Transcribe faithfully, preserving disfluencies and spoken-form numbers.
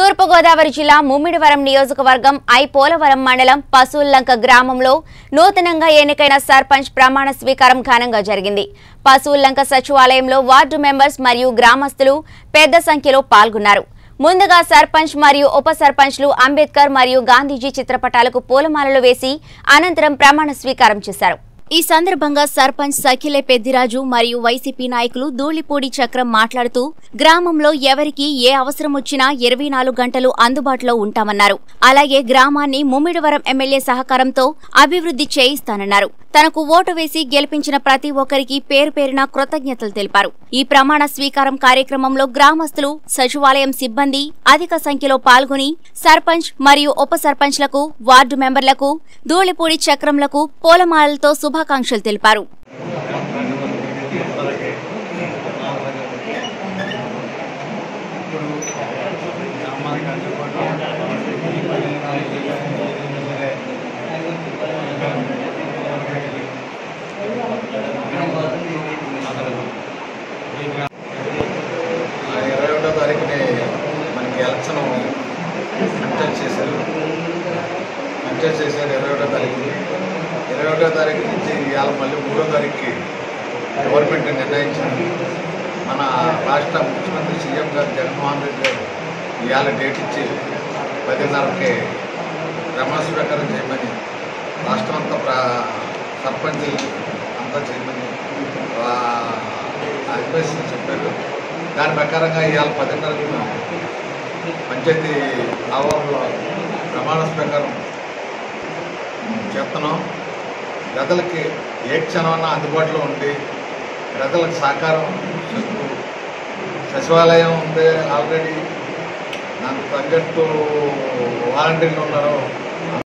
తూర్పు గోదావరి జిల్లా ముమ్మిడివరం నియోజకవర్గం ఐ పోలవరం మండలం పశువుల్లంక గ్రామంలో నూతనంగా ఎన్నికైన సర్పంచ్ ప్రమాణ స్వీకారం ఘనంగా జరిగింది. పశువుల్లంక సచివాలయంలో వార్డు మెంబర్స్ మరియు గ్రామస్తులు పెద్ద సంఖ్యలో పాల్గొన్నారు. ముందుగా సర్పంచ్ మరియు ఉప సర్పంచ్లు అంబేద్కర్ మరియు గాంధీజీ చిత్రపటాలకు పూలమాలలు వేసి అనంతరం ప్రమాణ స్వీకారం చేశారు. ఈ సందర్భంగా సర్పంచ్ సఖిలే పెద్దిరాజు మరియు వైసీపీ నాయకులు ధూళిపూడి చక్రం మాట్లాడుతూ గ్రామంలో ఎవరికి ఏ అవసరం వచ్చినా ఇరవై నాలుగు గంటలు అందుబాటులో ఉంటామన్నారు. అలాగే గ్రామాన్ని ముమ్మిడివరం ఎమ్మెల్యే సహకారంతో అభివృద్ధి చేయిస్తానన్నారు. తనకు ఓటు వేసి గెలిపించిన ప్రతి ఒక్కరికి పేరు పేరున కృతజ్ఞతలు తెలిపారు. ఈ ప్రమాణ స్వీకారం కార్యక్రమంలో గ్రామస్తులు, సచివాలయం సిబ్బంది అధిక సంఖ్యలో పాల్గొని సర్పంచ్ మరియు ఉప సర్పంచ్లకు, వార్డు మెంబర్లకు, ధూళిపూడి చక్రంలకు పూలమాలలతో శుభాకాంక్షలు తెలిపారు. ఇరవై ఒకటో తారీఖుని మనకి ఎలక్షన్ కంటెస్ట్ చేశారు కంటెస్ట్ చేశారు ఇరవై ఒకటో తారీఖు ఇరవై ఒకటో తారీఖు నుంచి ఇవాళ మళ్ళీ మూడో తారీఖుకి గవర్నమెంట్ నిర్ణయించింది. మన రాష్ట్ర ముఖ్యమంత్రి సీఎం గారు జగన్మోహన్ రెడ్డి గారు ఇవాళ డేట్ ఇచ్చి పదిన్నరకి ప్రమాణ స్వీకారం చేయమని రాష్ట్రం అంతా ప్ర సర్పంచ్ అంతా చేయమని అడ్వైస్ చెప్పారు. దాని ప్రకారంగా ఇవాళ పదిన్నరకు పంచాయతీ ఆవరణలో ప్రమాణ ప్రకారం చెప్తున్నాం. ప్రజలకి ఏ క్షణమన్నా అందుబాటులో ఉండి ప్రజలకు సహకారం సచివాలయం ఉంది. ఆల్రెడీ నాకు తగ్గట్టు వాలంటీర్లు ఉన్నారు.